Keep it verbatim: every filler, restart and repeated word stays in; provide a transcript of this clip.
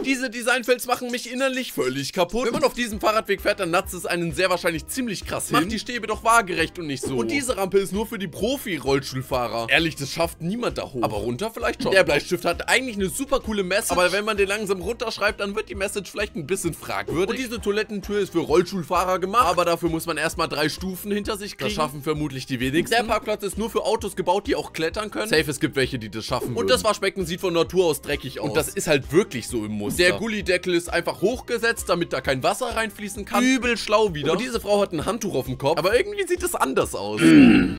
Diese Designfails machen mich innerlich völlig kaputt. Wenn man auf diesem Fahrradweg fährt, dann natzt es einen sehr wahrscheinlich ziemlich krass hin. Macht die Stäbe doch waagerecht und nicht so. Und diese Rampe ist nur für die Profi-Rollstuhlfahrer. Ehrlich, das schafft niemand da hoch. Aber runter vielleicht schon. Der Bleistift hat eigentlich eine super coole Message, aber wenn man den langsam runterschreibt, dann wird die Message vielleicht ein bisschen fragwürdig. Und diese Toilettentür ist für Rollstuhlfahrer gemacht, aber dafür muss man erstmal drei Stufen hinter sich kriegen. Das schaffen vermutlich die wenigsten. Der Parkplatz ist nur für Autos gebaut, die auch klettern können. Safe, es gibt welche, die das schaffen würden. Und das Waschbecken sieht von Natur aus dreckig aus. Und das ist halt wirklich so im Muster. Der Gullideckel ist einfach hochgesetzt, damit da kein Wasser reinfließen kann. Übel schlau wieder. Und diese Frau hat ein Handtuch auf dem Kopf, aber irgendwie sieht es anders aus.